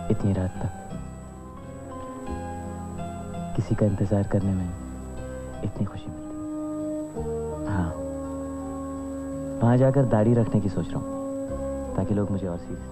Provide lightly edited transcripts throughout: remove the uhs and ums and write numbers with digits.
इतनी रात तक किसी का इंतजार करने में इतनी खुशी मिलती है। हाँ, वहां जाकर दाढ़ी रखने की सोच रहा हूँ ताकि लोग मुझे और सीरियस।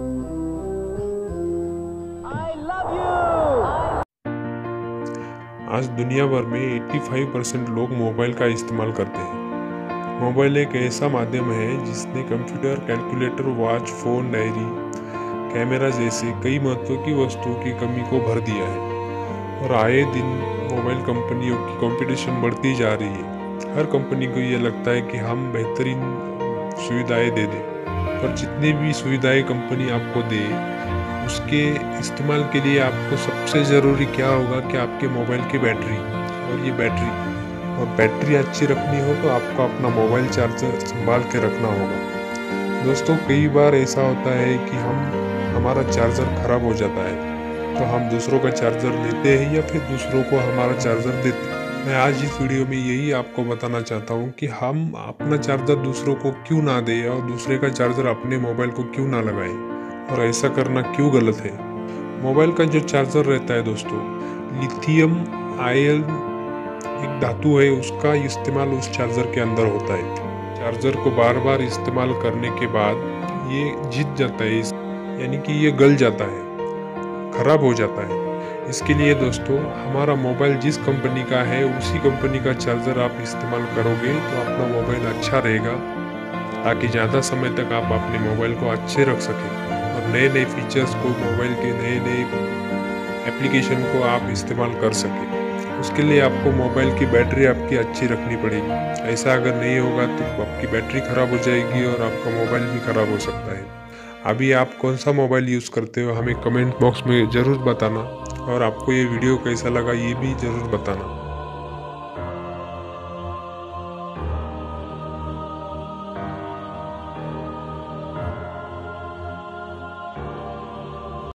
I love you! आज दुनिया भर में 85% लोग मोबाइल का इस्तेमाल करते हैं। मोबाइल एक ऐसा माध्यम है जिसने computer, calculator, watch, phone, diary, camera जैसे कई महत्व की वस्तुओं की कमी को भर दिया है। और आए दिन मोबाइल कंपनियों की कंपटीशन बढ़ती जा रही है। हर कंपनी को ये लगता है कि हम बेहतरीन सुविधाएं दे दें, पर जितनी भी सुविधाएं कंपनी आपको दे, उसके इस्तेमाल के लिए आपको सबसे ज़रूरी क्या होगा कि आपके मोबाइल की बैटरी और ये बैटरी अच्छी रखनी हो तो आपको अपना मोबाइल चार्जर संभाल के रखना होगा। दोस्तों, कई बार ऐसा होता है कि हमारा चार्जर ख़राब हो जाता है तो हम दूसरों का चार्जर लेते हैं या फिर दूसरों को हमारा चार्जर देते हैं। मैं आज इस वीडियो में यही आपको बताना चाहता हूँ कि हम अपना चार्जर दूसरों को क्यों ना दें और दूसरे का चार्जर अपने मोबाइल को क्यों ना लगाएं, और ऐसा करना क्यों गलत है। मोबाइल का जो चार्जर रहता है दोस्तों, लिथियम आयन एक धातु है, उसका इस्तेमाल उस चार्जर के अंदर होता है। चार्जर को बार बार इस्तेमाल करने के बाद ये जीत जाता है, यानी कि ये गल जाता है, खराब हो जाता है। इसके लिए दोस्तों, हमारा मोबाइल जिस कंपनी का है उसी कंपनी का चार्जर आप इस्तेमाल करोगे तो अपना मोबाइल अच्छा रहेगा, ताकि ज़्यादा समय तक आप अपने मोबाइल को अच्छे रख सकें और नए नए फीचर्स को, मोबाइल के नए नए एप्लीकेशन को आप इस्तेमाल कर सकें। उसके लिए आपको मोबाइल की बैटरी आपकी अच्छी रखनी पड़ेगी। ऐसा अगर नहीं होगा तो आपकी बैटरी ख़राब हो जाएगी और आपका मोबाइल भी ख़राब हो सकता है। अभी आप कौन सा मोबाइल यूज़ करते हो हमें कमेंट बॉक्स में ज़रूर बताना, और आपको ये वीडियो कैसा लगा ये भी ज़रूर बताना।